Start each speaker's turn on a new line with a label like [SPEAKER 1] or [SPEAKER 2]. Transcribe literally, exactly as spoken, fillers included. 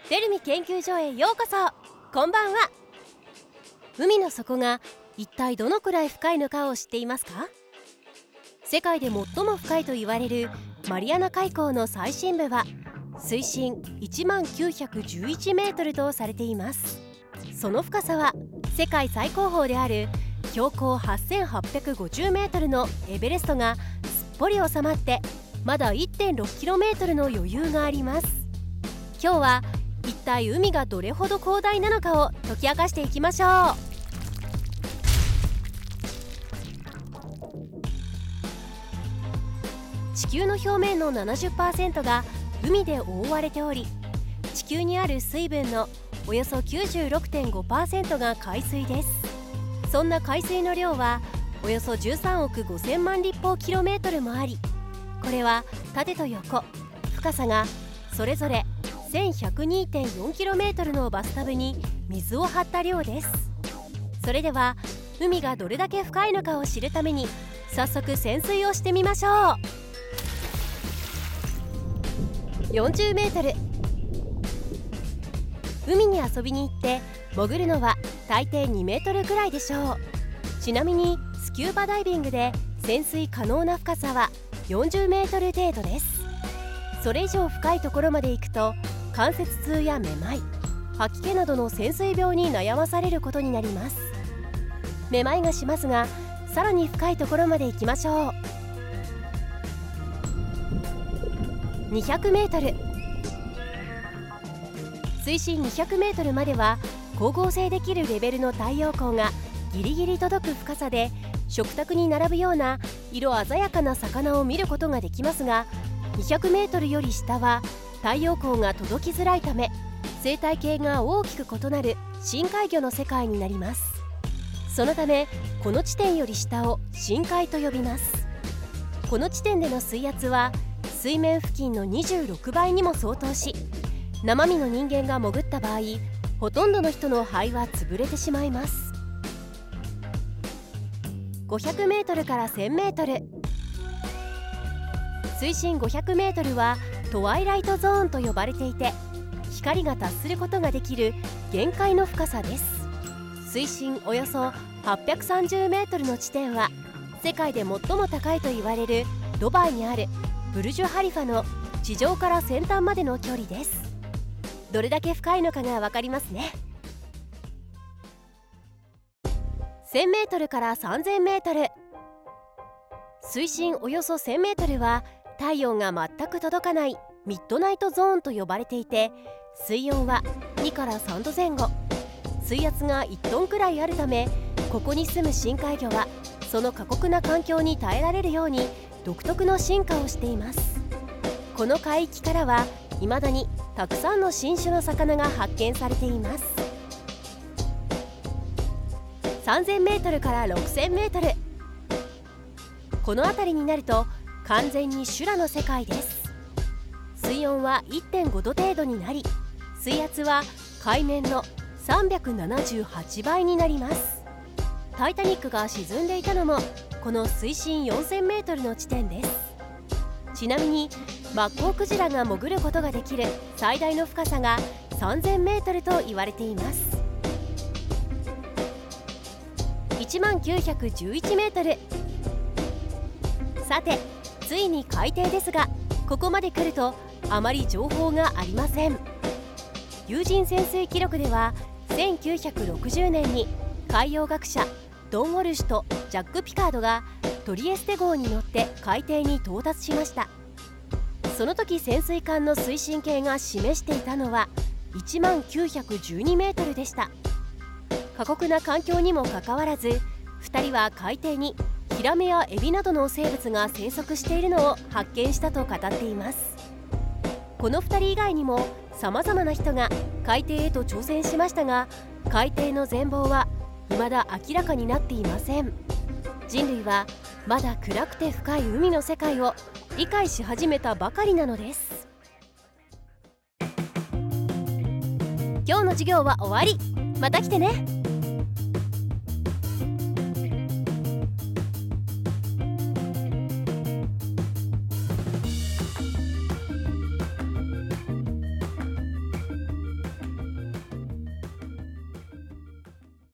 [SPEAKER 1] テルミ研究所へようこそ。こんばんは。海の底が一体どのくらい深いのかを知っていますか？世界で最も深いと言われるマリアナ海溝の最深部は水深いちまんきゅうひゃくじゅういちメートルとされています。その深さは世界最高峰である標高はっせんはっぴゃくごじゅうメートルのエベレストがすっぽり収まってまだ いってんろくキロメートル の余裕があります。今日は一体海がどれほど広大なのかを解き明かしていきましょう。地球の表面の ななじゅっパーセント が海で覆われており、地球にある水分のおよそ きゅうじゅうろくてんごパーセント が海水です。そんな海水の量はおよそじゅうさんおくごせんまん立方キロメートルもあり、これは縦と横、深さがそれぞれ せんひゃくにてんよんキロメートル のバスタブに水を張った量です。それでは海がどれだけ深いのかを知るために早速潜水をしてみましょう。よんじゅうメートル。海に遊びに行って潜るのは大抵にメートルくらいでしょう。ちなみにスキューバダイビングで潜水可能な深さはよんじゅうメートル程度です。それ以上深いところまで行くと関節痛やめまい、吐き気などの潜水病に悩まされることになります。めまいがしますが、さらに深いところまで行きましょう。にひゃくメートル。水深にひゃくメートルまでは光合成できるレベルの太陽光がギリギリ届く深さで、食卓に並ぶような色鮮やかな魚を見ることができますが、にひゃくメートルより下は太陽光が届きづらいため、生態系が大きく異なる深海魚の世界になります。そのためこの地点より下を深海と呼びます。この地点での水圧は水面付近のにじゅうろくばいにも相当し、生身の人間が潜った場合、ほとんどの人の肺は潰れてしまいます。ごひゃくメートルからせんメートル。水深ごひゃくメートルはトワイライトゾーンと呼ばれていて、光が達することができる限界の深さです。水深およそはっぴゃくさんじゅうメートルの地点は世界で最も高いと言われるドバイにあるブルジュ・ハリファの地上から先端までの距離です。どれだけ深いのかが分かりますね。せんメートルからさんぜんメートル。水深およそせんメートルは太陽が全く届かないミッドナイトゾーンと呼ばれていて、水温はにからさんどぜん後、水圧がいちトンくらいあるため、ここに住む深海魚はその過酷な環境に耐えられるように独特の進化をしています。この海域からは未だにたくさんの新種の魚が発見されています。さんぜんメートルからろくせんメートル。この辺りになると完全に修羅の世界です。水温は いってんごど程度になり、水圧は海面のさんびゃくななじゅうはちばいになります。タイタニックが沈んでいたのもこの水深よんせんメートルの地点です。ちなみにマッコウクジラが潜ることができる最大の深さがさんぜんメートルと言われています。いちまんきゅうひゃくじゅういちメートル。さてついに海底ですが、ここまで来るとあまり情報がありません。有人潜水記録ではせんきゅうひゃくろくじゅうねんに海洋学者ドン・ウォルシュとジャック・ピカードがトリエステ号に乗って海底に到達しました。その時潜水艦の推進計が示していたのはいちまんきゅうひゃくじゅうにメートルでした。過酷な環境にもかかわらず、ふたりは海底にヒラメやエビなどの生物が生息しているのを発見したと語っています。このふたり以外にもさまざまな人が海底へと挑戦しましたが、海底の全貌は未だ明らかになっていません。人類はまだ暗くて深い海の世界を理解し始めたばかりなのです。今日の授業は終わり。また来てね。